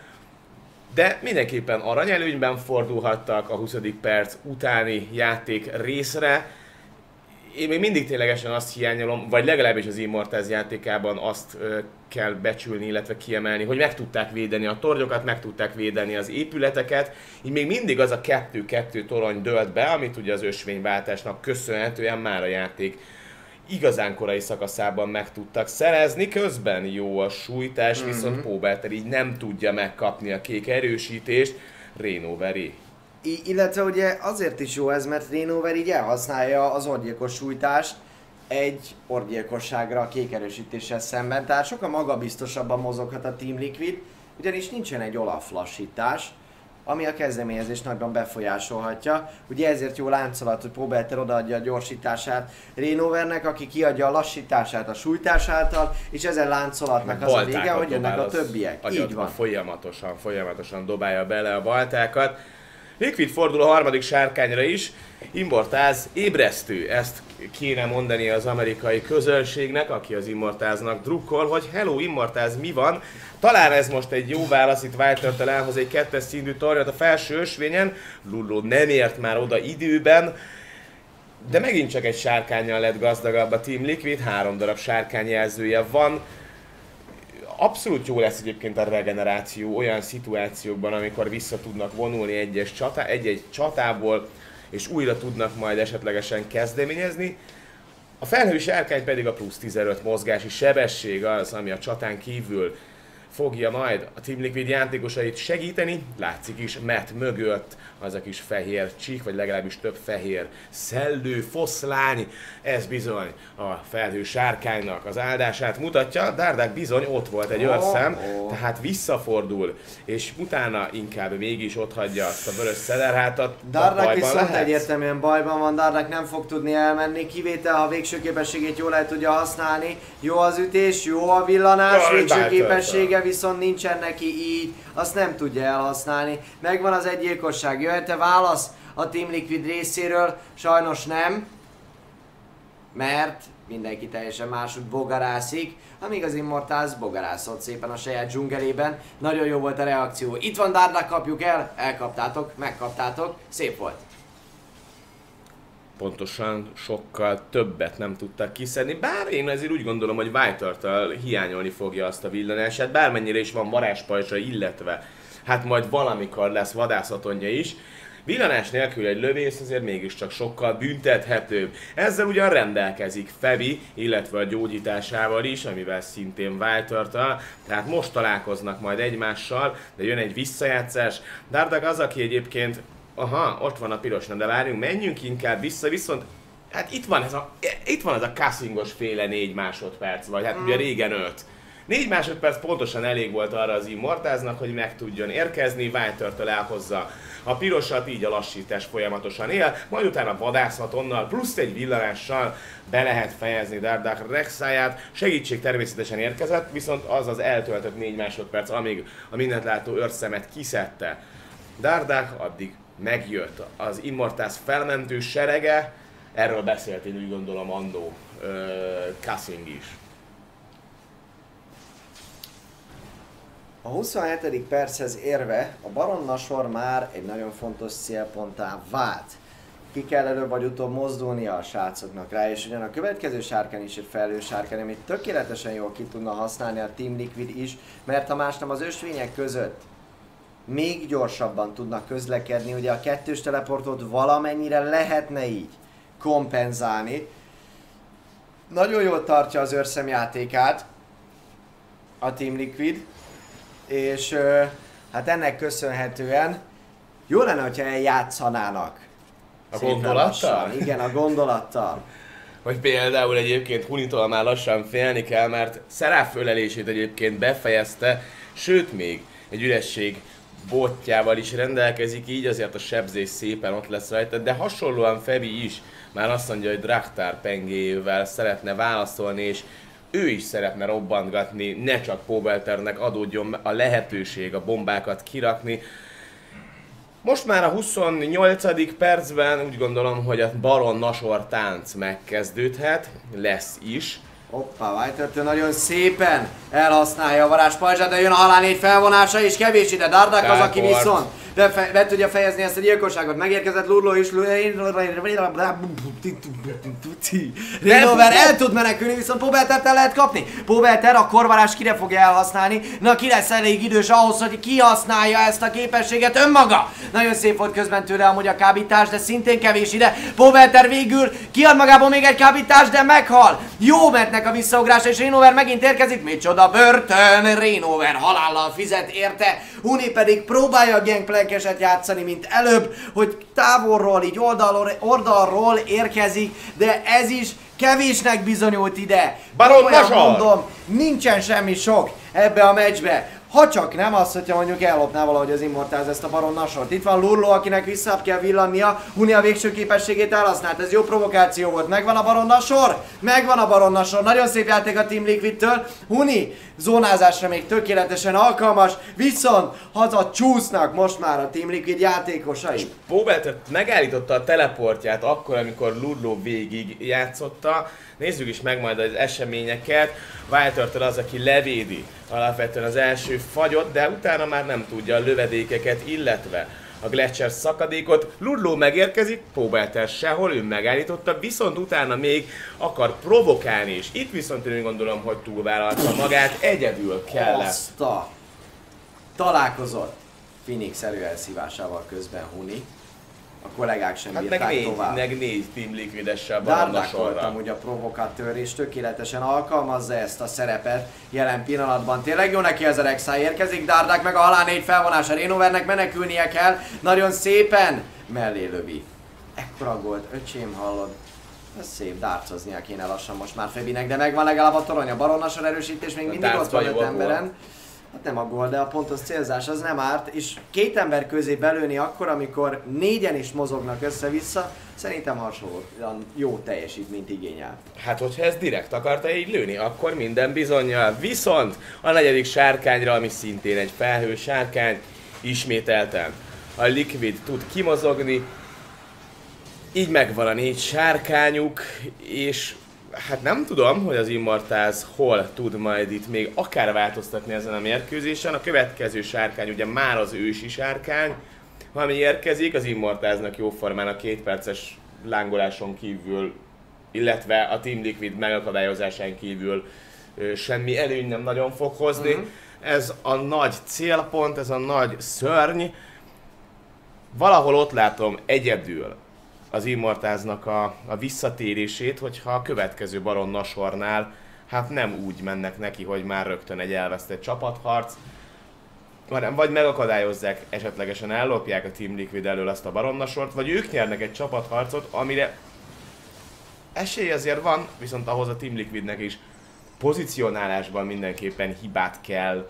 de mindenképpen aranyelőnyben fordulhattak a 20. perc utáni játék részre. Én még mindig ténylegesen azt hiányolom, vagy legalábbis az Immortals játékában azt kell becsülni, illetve kiemelni, hogy meg tudták védeni a tornyokat, meg tudták védeni az épületeket. Így még mindig az a 2-2 torony dőlt be, amit ugye az ösvényváltásnak köszönhetően már a játék igazán korai szakaszában meg tudtak szerezni, közben jó a sújtás, viszont Pobelter így nem tudja megkapni a kék erősítést, Reno veri. Illetve ugye azért is jó ez, mert Renover így elhasználja az orgyilkos sújtást egy orgyilkosságra a kék erősítéssel szemben, tehát sokkal magabiztosabban mozoghat a Team Liquid, ugyanis nincsen egy Olaf lassítás, ami a kezdeményezést nagyban befolyásolhatja. Ugye ezért jó láncolat, hogy Pobelter odaadja a gyorsítását Renovernek, aki kiadja a lassítását a sújtás által, és ezen láncolatnak az a vége, hogy jönnek a többiek. Így van. Folyamatosan dobálja bele a baltákat. Liquid fordul a harmadik sárkányra is, Immortals ébresztő, ezt kéne mondani az amerikai közönségnek, aki az Immortalsnak drukkol, hogy hello Immortals, mi van? Talán ez most egy jó válasz, itt Walter elhoz egy 2-es szintű tornyot a felső ösvényen, Lullo nem ért már oda időben, de megint csak egy sárkánnyal lett gazdagabb a Team Liquid, 3 darab sárkányjelzője van. Abszolút jó lesz egyébként a regeneráció olyan szituációkban, amikor vissza tudnak vonulni egy-egy csatából, és újra tudnak majd esetlegesen kezdeményezni. A felhői sárkány pedig a plusz 15 mozgási sebesség az, ami a csatán kívül fogja majd a Team Liquid játékosait segíteni. Látszik is Matt mögött az a kis fehér csík, vagy legalábbis több fehér szellő foszlány. Ez bizony a felhő sárkánynak az áldását mutatja. Dardak bizony ott volt egy őrszem, tehát visszafordul, és utána inkább mégis otthagyja azt a vörös szederhátat. Dardak viszont egyértelműen bajban van, Dardak nem fog tudni elmenni, kivétel ha a végső képességét jól el tudja használni. Jó az ütés, jó a villanás, végső képessége viszont nincsen neki így, azt nem tudja elhasználni. Megvan az egygyilkosság, jöhet-e válasz a Team Liquid részéről? Sajnos nem, mert mindenki teljesen máshogy bogarászik, amíg az Immortals bogarászott szépen a saját dzsungelében. Nagyon jó volt a reakció. Itt van Dardak, kapjuk el, elkaptátok, megkaptátok, szép volt. Pontosan sokkal többet nem tudtak kiszedni, bár én azért úgy gondolom, hogy White-tal hiányolni fogja azt a villanását, bármennyire is van varázspajzsa, illetve hát majd valamikor lesz vadászatonja is. Villanás nélkül egy lövész azért mégiscsak sokkal büntethetőbb. Ezzel ugyan rendelkezik Febi, illetve a gyógyításával is, amivel szintén White-tal, tehát most találkoznak majd egymással, de jön egy visszajátszás. Dardak az, aki egyébként aha, ott van a piros, de várjunk, menjünk inkább vissza, viszont hát itt van ez a Cassingos féle 4 másodperc, vagy hát ugye régen 5. 4 másodperc pontosan elég volt arra az Immortalsnak, hogy meg tudjon érkezni, White-től elhozza a pirosat, így a lassítás folyamatosan él, majd utána vadászatonnal plusz egy villanással be lehet fejezni Dardak Rek'Saiát. Segítség természetesen érkezett, viszont az az eltöltött 4 másodperc, amíg a mindent őrszemet kiszedte Dardak, addig megjött az Immortals felmentő serege, erről beszélt én úgy gondolom annó Cassing is. A 27. perchez érve a Baronna sor már egy nagyon fontos célponttá vált. Ki kell előbb vagy utóbb mozdulnia a srácoknak rá, és ugyan a következő sárkány is egy felhő sárkány, amit tökéletesen jól ki tudna használni a Team Liquid is, mert ha más nem az ösvények között még gyorsabban tudnak közlekedni, ugye a kettős teleportot valamennyire lehetne így kompenzálni. Nagyon jól tartja az őrszemjátékát a Team Liquid, és hát ennek köszönhetően jó lenne, hogyha eljátszanának. A gondolattal? Lassan. Igen, a gondolattal. Vagy például egyébként Hunitól már lassan félni kell, mert Seraph ölelését egyébként befejezte, sőt még egy üresség botjával is rendelkezik, így azért a sebzés szépen ott lesz rajta, de hasonlóan Febi is már azt mondja, hogy Draktar pengéjével szeretne válaszolni, és ő is szeretne robbantgatni, ne csak Pobelternek adódjon a lehetőség a bombákat kirakni. Most már a 28. percben úgy gondolom, hogy a Baron Nashor tánc megkezdődhet, lesz is. Hoppá, White nagyon szépen elhasználja a varázspajzsát, de jön a halál 4 felvonása, és kevés ide. Dardak az, aki viszont be tudja fejezni ezt a gyilkosságot. Megérkezett Lurló is. Reinover el tud menekülni, viszont Pobeltert el lehet kapni. Pobelter a korvarás kire fogja elhasználni. Na, ki lesz elég idős ahhoz, hogy kihasználja ezt a képességet önmaga. Nagyon szép volt közben tőle amúgy a kábítás, de szintén kevés ide. Pobelter végül kiad magából még egy kábítás, de meghal. Jó mentnek a visszaugrása, és Reinover megint érkezik. Micsoda börtön! Reinover halállal fizet érte. Huni pedig próbálja a gangplankeset játszani, mint előbb, hogy távolról, így oldalról érkezik, de ez is kevésnek bizonyult ide. Baron Nashor! Mondom, nincsen semmi sok ebbe a meccsbe. Ha csak nem az, hogyha mondjuk ellopná valahogy az Immortals ezt a Baron Nashort. Itt van Lurló, akinek vissza kell villannia. Huni a végső képességét elhasznált. Ez jó provokáció volt. Megvan a Baron Nashor? Megvan a Baron Nashor. Nagyon szép játék a Team Liquidtől. Huni zónázásra még tökéletesen alkalmas. Viszont haza csúsznak most már a Team Liquid játékosai. Pobelter megállította a teleportját akkor, amikor Lurló végig játszotta. Nézzük is meg majd az eseményeket. White az, aki levédi alapvetően az első fagyot, de utána már nem tudja a lövedékeket, illetve a Gletscher szakadékot. Lurló megérkezik, Pobelter sehol, ő megállította, viszont utána még akar provokálni is. Itt viszont én gondolom, hogy túlvállalta magát, egyedül kellett. Azt a találkozott Phoenix erőelszívásával közben Huni. A kollégák sem bírták tovább. Meg négy Team Liquid-essel Dardak volt amúgy a provokatőr, és tökéletesen alkalmazza ezt a szerepet jelen pillanatban. Tényleg jó neki ez a Rek'Sai, érkezik Dardak, meg a halál 4 felvonása. Reinovernek menekülnie kell, nagyon szépen mellé lövi. Ekkora gólt, öcsém, hallod? Ez szép, dárcoznia kéne lassan most már Febinek, de megvan legalább a torony, a Baron Nashor erősítés még mindig ott van 5 emberen. Hát nem a gól, de a pontos célzás az nem árt, és két ember közé belőni akkor, amikor négyen is mozognak össze-vissza, szerintem hasonlóan jó teljesítményt igényel. Hát hogyha ezt direkt akarta így lőni, akkor minden bizonnyal. Viszont a negyedik sárkányra, ami szintén egy felhő sárkány, ismételten a Liquid tud kimozogni, így megvan a 4 sárkányuk, és hát nem tudom, hogy az Immortals hol tud majd itt még akár változtatni ezen a mérkőzésen. A következő sárkány ugye már az ősi sárkány, ami érkezik, az Immortalsnak jóformán a 2 perces lángoláson kívül, illetve a Team Liquid megakadályozásán kívül semmi előny nem nagyon fog hozni. Ez a nagy célpont, ez a nagy szörny. Valahol ott látom egyedül az Immortalsnak a visszatérését, hogyha a következő Baron Nashornál hát nem úgy mennek neki, hogy már rögtön egy elvesztett csapatharc, hanem vagy megakadályozzák, esetlegesen ellopják a Team Liquid elől azt a Baron Nashort, vagy ők nyernek egy csapatharcot, amire esély azért van, viszont ahhoz a Team Liquidnek is pozicionálásban mindenképpen hibát kell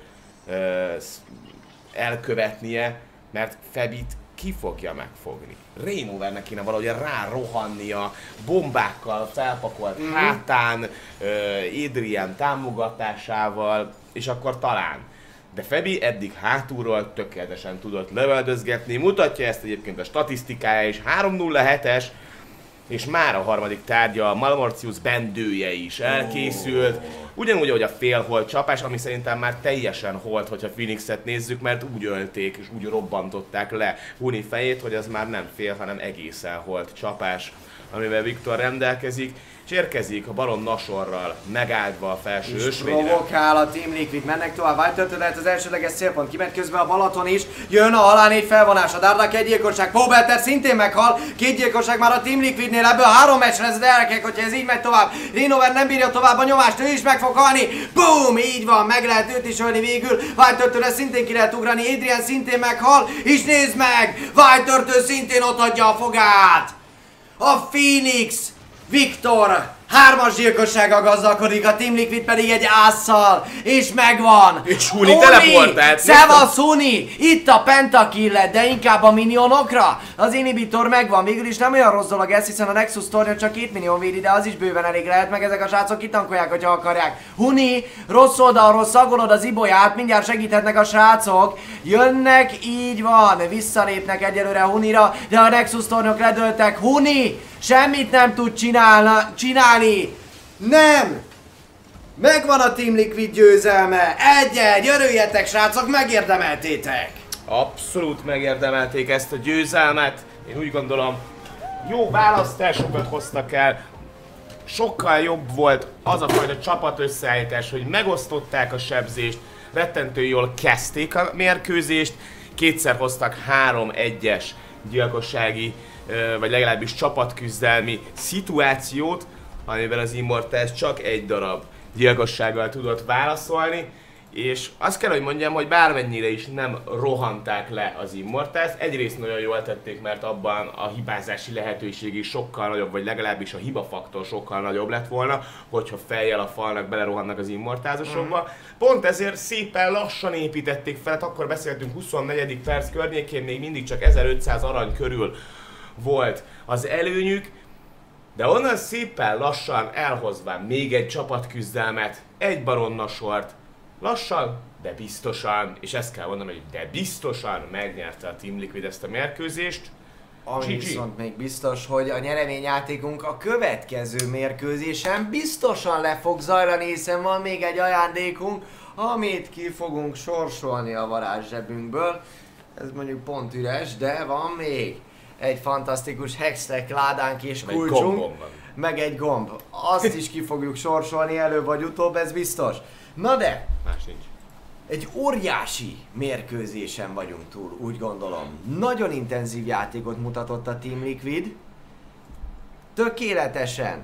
elkövetnie, mert Febit ki fogja megfogni. Reinovernek kéne valahogy rárohannia, bombákkal felpakolt hátán, Adrian támogatásával, és akkor talán. De Febi eddig hátulról tökéletesen tudott lövöldözgetni, mutatja ezt egyébként a statisztikája is, 3-0-7-es, és már a harmadik tárgya, a Malmortius bendője is elkészült. Ugyanúgy, ahogy a félhold csapás, ami szerintem már teljesen hold, hogyha Phoenixet nézzük, mert úgy ölték és úgy robbantották le Huni fejét, hogy az már nem fél, hanem egészen hold csapás, amivel Viktor rendelkezik. És érkezik a Baron Nashorral megáldva a felső ösvényre. Provokál a Team Liquid, mennek tovább, White lehet az elsődleges célpont, kiment közben a Balaton is, jön a halál 4 felvonása, Dardak egy gyilkosság, Pobelter szintén meghal, 2 gyilkosság már a Team Liquidnél, ebből 3 meccsre ez gyerekek, hogyha ez így megy tovább, Reinover nem bírja tovább a nyomást, ő is meg fog halni, boom, így van, meg lehet őt is ölni végül, White szintén ki lehet ugrani, Adrian szintén meghal, és nézd meg, White szintén ott adja a fogát, a Phoenix Viktor 3-as gyilkossággal gazdálkodik, a Team Liquid pedig egy ásszal, és megvan! És Huni teleportált! Szevasz Huni! Itt a pentakill, de inkább a minionokra! Az inhibitor megvan, végül is nem olyan rossz dolog ez, hiszen a Nexus tornya csak 2 millió védi, de az is bőven elég lehet, meg ezek a srácok kitankolják, hogyha akarják. Huni, rossz oldalról szagolod az ibolyát, mindjárt segíthetnek a srácok. Jönnek, így van, visszalépnek egyelőre Hunira, de a Nexus tornyok ledöltek. Huni! Semmit nem tud csinálni! Nem! Megvan a Team Liquid győzelme! 1-1, örüljetek srácok, megérdemeltétek! Abszolút megérdemelték ezt a győzelmet. Én úgy gondolom, jó választásokat hoztak el. Sokkal jobb volt az a fajta csapat összeállítás, hogy megosztották a sebzést, rettentő jól kezdték a mérkőzést, kétszer hoztak 3-1-es gyilkossági, vagy legalábbis csapatküzdelmi szituációt, amiben az Immortals csak egy darab gyilkossággal tudott válaszolni, és azt kell, hogy mondjam, hogy bármennyire is nem rohanták le az Immortals, egyrészt nagyon jól tették, mert abban a hibázási lehetőség is sokkal nagyobb, vagy legalábbis a hibafaktor sokkal nagyobb lett volna, hogyha fejjel a falnak belerohannak az Immortalsokba. Pont ezért szépen lassan építették fel, akkor beszéltünk 24. perc környékén, még mindig csak 1500 arany körül volt az előnyük, de onnan szépen lassan elhozván még egy csapatküzdelmet, egy baronnasort, lassan, de biztosan, és ezt kell mondanom, hogy de biztosan megnyerte a Team Liquid ezt a mérkőzést. Ami viszont még biztos, hogy a nyereményjátékunk a következő mérkőzésen biztosan le fog zajlani, hiszen van még egy ajándékunk, amit ki fogunk sorsolni a varázszsebünkből. Ez mondjuk pont üres, de van még egy fantasztikus hextech ládánk és kulcsunk, meg egy gomb. Azt is ki fogjuk sorsolni előbb vagy utóbb, ez biztos. Na de, más nincs. Egy óriási mérkőzésen vagyunk túl, úgy gondolom. Nagyon intenzív játékot mutatott a Team Liquid. Tökéletesen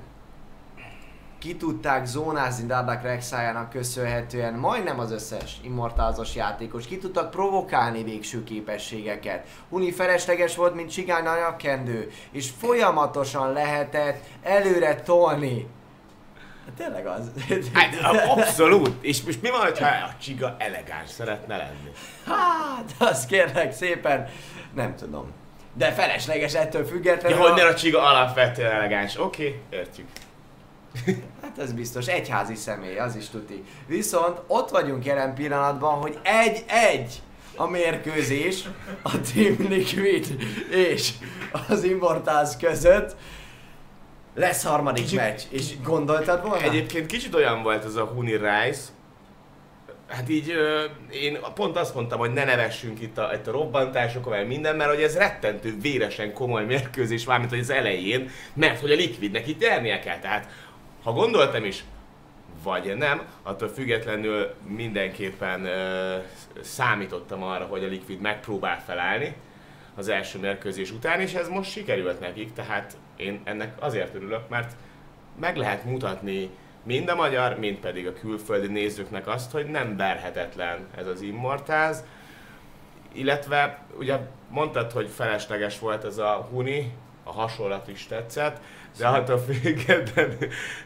ki tudták zónázni Dardak Rek'Saiának köszönhetően majdnem az összes Immortalsos játékos. Ki tudtak provokálni végső képességeket. Huni felesleges volt, mint cigány a nyakkendő, és folyamatosan lehetett előre tolni. Tényleg az. Hát, abszolút! És most mi van, ha a csiga elegáns szeretne lenni? Hát, azt kérlek szépen, nem tudom. De felesleges ettől függetlenül. Ja, hogy ne a csiga alapvetően elegáns. Oké, értjük. Hát ez biztos, egyházi személy, az is tuti. Viszont ott vagyunk jelen pillanatban, hogy 1-1 a mérkőzés a Team Liquid és az Immortals között. Lesz harmadik meccs, és gondoltad volna? Egyébként kicsit olyan volt ez a Huni Rise. Hát így én pont azt mondtam, hogy ne nevessünk itt a robbantásokon, vagy minden, mert hogy ez rettentő véresen komoly mérkőzés, mármint hogy az elején, mert hogy a Liquidnek itt nyernie kell. Tehát ha gondoltam is, vagy nem, attól függetlenül mindenképpen számítottam arra, hogy a Liquid megpróbál felállni az első mérkőzés után, és ez most sikerült nekik, tehát én ennek azért örülök, mert meg lehet mutatni mind a magyar, mind pedig a külföldi nézőknek azt, hogy nem verhetetlen ez az Immortals, illetve ugye mondtad, hogy felesleges volt ez a Huni, a hasonlat is tetszett, de attól függetlenül,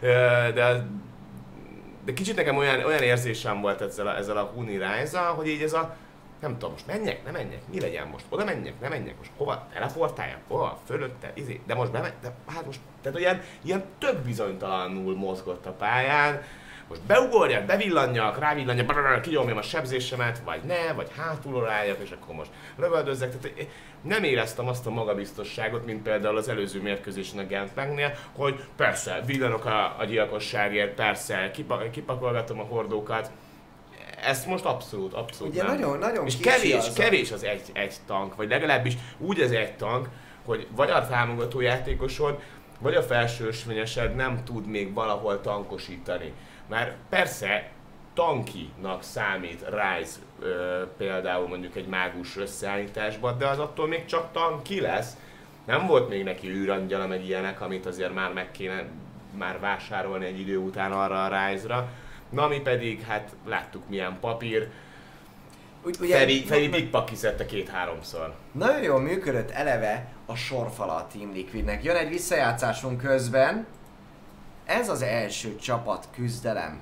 de kicsit nekem olyan érzésem volt ezzel a Huni Rise-al, hogy így ez a nem tudom, most menjek, ne menjek, mi legyen most, oda menjek, ne menjek, most hova, teleportáljak, hova, fölötte, de most bemegy, de hát most, tehát ilyen tök bizonytalanul mozgott a pályán, most beugorjak, bevillanjak, rávillanjak, kinyomjam a sebzésemet, vagy ne, vagy hátulról álljak, és akkor most lövöldözzek, tehát nem éreztem azt a magabiztosságot, mint például az előző mérkőzésen a Gantbanknél, hogy persze, villanok a gyilkosságért, persze, kipakolgatom a hordókat. Ezt most abszolút ugye nem. Nagyon és kevés az egy tank, vagy legalábbis úgy az egy tank, hogy vagy a támogató játékosod, vagy a felsősvényesed nem tud még valahol tankosítani. Már persze tankinak számít Rise például mondjuk egy mágus összeállításban, de az attól még csak tanki lesz. Nem volt még neki űrangyala meg ilyenek, amit azért már meg kéne vásárolni egy idő után arra a Rise-ra. Nami pedig, hát láttuk milyen papír. Feri pikpak kiszedte 2-3-szor. Nagyon jól működött eleve a sorfala a Team Liquidnek. Jön egy visszajátszásunk közben. ez az első csapat küzdelem,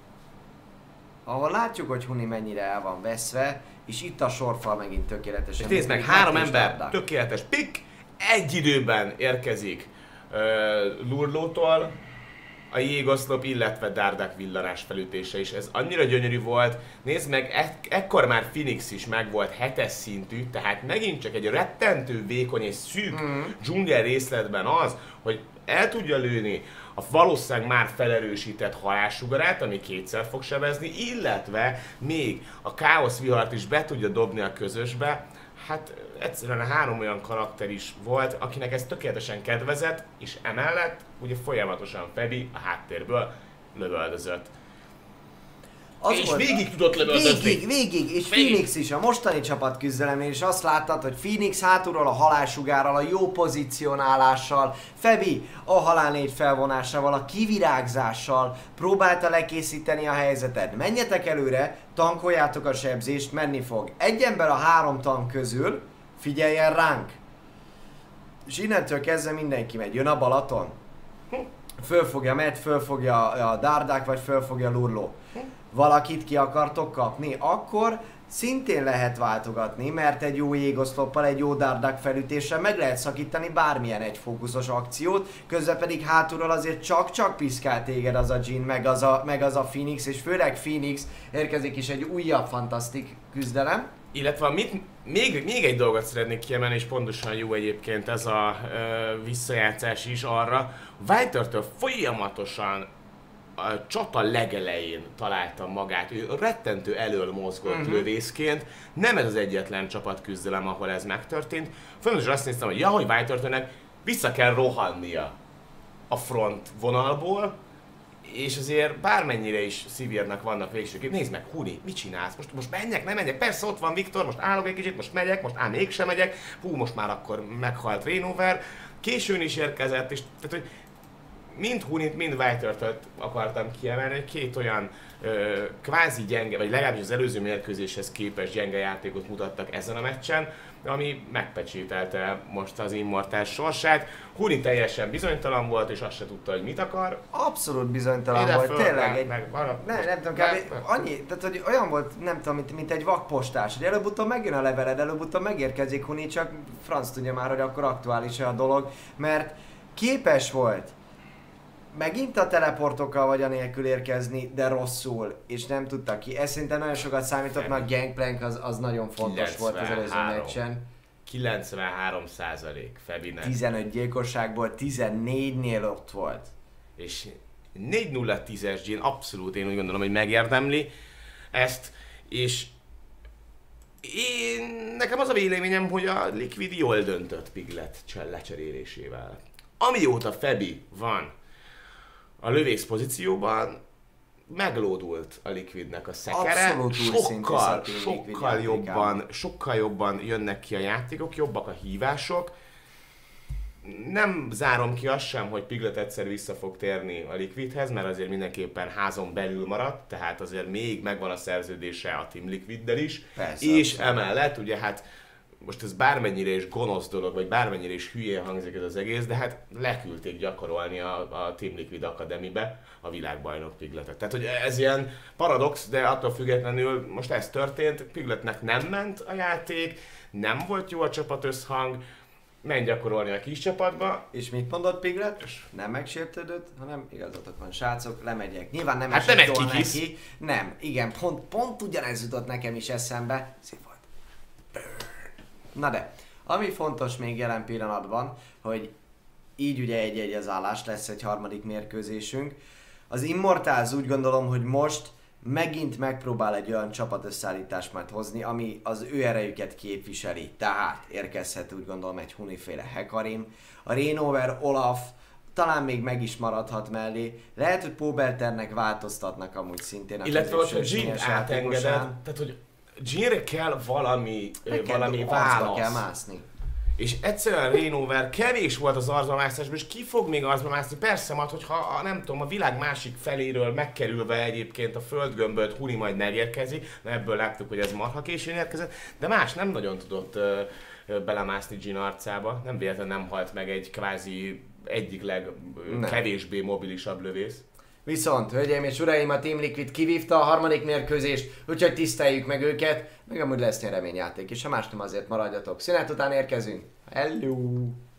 ahol látjuk, hogy Huni mennyire el van veszve, és itt a sorfal megint tökéletesen. És nézd meg, 3 ember, tökéletes pick, egy időben érkezik Lurlótól a jégoszlop, illetve Dardak villanás felütése is. Ez annyira gyönyörű volt. Nézd meg, ekkor már Phoenix is meg volt 7-es szintű, tehát megint csak egy rettentő vékony és szűk dzsungel részletben az, hogy el tudja lőni a valószínűleg már felerősített halálsugarát, ami 2-szer fog sebezni, illetve még a káosz vihart is be tudja dobni a közösbe. Hát egyszerűen a 3 olyan karakter is volt, akinek ez tökéletesen kedvezett, és emellett ugye folyamatosan Febi a háttérből lövöldözött. És végig tudott lövöldözni. Végig, és Phoenix is a mostani csapat küzdelemnél is azt láttad, hogy Phoenix hátulról a halálsugárral, a jó pozícionálással, Febi a halál 4 felvonásával, a kivirágzással próbálta lekészíteni a helyzetet. Menjetek előre, tankoljátok a sebzést, menni fog. Egy ember a 3 tank közül, figyeljen ránk! És innentől kezdve mindenki megy. Jön a Balaton. Fölfogja Matt, fölfogja a Dardak, vagy fölfogja Lurló. Valakit ki akartok kapni, akkor szintén lehet váltogatni, mert egy jó jégoszloppal, egy jó Dardak felütéssel meg lehet szakítani bármilyen egyfókuszos akciót, közben pedig hátulról azért csak piszkál téged az a Jhin, meg az a Phoenix, és főleg Phoenix érkezik is egy újabb fantasztik küzdelem. Illetve még egy dolgot szeretnék kiemelni, és pontosan jó egyébként ez a visszajátszás is arra. Whiter-től folyamatosan a csata legelején találta magát, ő rettentő elől mozgott lövészként. Nem ez az egyetlen csapatküzdelem, ahol ez megtörtént. Fontos azt néztem, hogy hogy Whiter-tőnek vissza kell rohannia a front vonalból, és azért bármennyire is szívérnek vannak végsőképp. Nézd meg, Huni, mit csinálsz? Most menjek, nem menjek? Persze ott van Viktor, most állok egy kicsit, most megyek, most mégsem megyek. Hú, most már akkor meghalt Rainover. Későn is érkezett, és tehát, hogy mind Hunit, mind Whiter-t akartam kiemelni, hogy 2 olyan kvázi gyenge, vagy legalábbis az előző mérkőzéshez képest gyenge játékot mutattak ezen a meccsen, ami megpecsételte most az Immortals sorsát. Huni teljesen bizonytalan volt, és azt se tudta, hogy mit akar. Abszolút bizonytalan volt, tényleg nem tudom, annyi, tehát hogy olyan volt, nem tudom, mint egy vakpostás, hogy előbb-utóbb megjön a leveled, előbb-utóbb megérkezik Huni, csak franc tudja már, hogy akkor aktuális-e a dolog, mert képes volt megint a teleportokkal vagy anélkül érkezni, de rosszul, és nem tudta ki. Ez szerintem nagyon sokat számított, mert a gangplank az nagyon fontos volt az előző meccsen. 93% Febinek. 15 gyilkosságból 14-nél ott volt. És 4-0-10-es Jhin abszolút én úgy gondolom, hogy megérdemli ezt, és nekem az a véleményem, hogy a Liquid jól döntött Piglet lecserélésével. Amióta Febi van a lövész pozícióban, meglódult a Liquidnek a szekere. Sokkal jobban jönnek ki a játékok, jobbak a hívások. Nem zárom ki azt sem, hogy Piglet egyszer vissza fog térni a Liquidhez, mert azért mindenképpen házon belül maradt, tehát azért még megvan a szerződése a Team Liquiddel is. Persze, és emellett ugye hát most ez bármennyire is gonosz dolog, vagy bármennyire is hülyén hangzik ez az egész, de hát leküldték gyakorolni a Team Liquid Academy-be a világbajnok Pigletet. Tehát, hogy ez ilyen paradox, de attól függetlenül most ez történt, Pigletnek nem ment a játék, nem volt jó a csapatösszhang, menj gyakorolni a kis csapatba. És mit mondott Piglet? Nem megsértődött, hanem igazatok van, srácok, lemegyek. Nyilván nem hát esett jól neki. Nem, igen, pont ugyanez jutott nekem is eszembe. Szép volt. Na de, ami fontos még jelen pillanatban, hogy így ugye egy az állás, lesz egy harmadik mérkőzésünk. Az Immortals úgy gondolom, hogy most megint megpróbál egy olyan csapatösszállítást majd hozni, ami az ő erejüket képviseli. Tehát érkezhet úgy gondolom egy Huniféle Hecarim, a Rainover, Olaf, talán még meg is maradhat mellé. Lehet, hogy Pobelternek változtatnak amúgy szintén a illetve, hogy Jhin átengedett, tehát hogy Jhinre kell valami válasz. Kell mászni. És egyszerűen Rainover kevés volt az arzmamászásban, és ki fog még arzmamászni? Persze majd, hogyha nem tudom, a világ másik feléről megkerülve egyébként a földgömböt Huni majd megérkezik, ebből láttuk, hogy ez marha későn érkezett, de más nem nagyon tudott belemászni Jhin arcába, nem véletlenül nem halt meg egy kvázi egyik legkevésbé mobilisabb lövész. Viszont, hölgyeim és uraim, a Team Liquid kivívta a harmadik mérkőzést, úgyhogy tiszteljük meg őket, meg amúgy lesz nyereményjáték is, ha más nem azért maradjatok. Szünet után érkezünk. Hello!